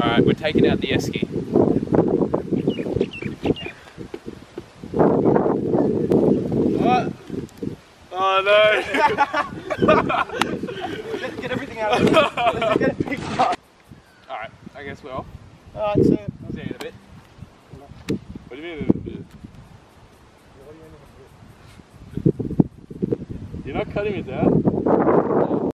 Alright, we're taking out the esky. What? Oh no! Let's get everything out of it. Let's get it picked up. Alright, I guess we're off. Alright, see you. See you in a bit. What do you mean in a bit? You're not cutting it down?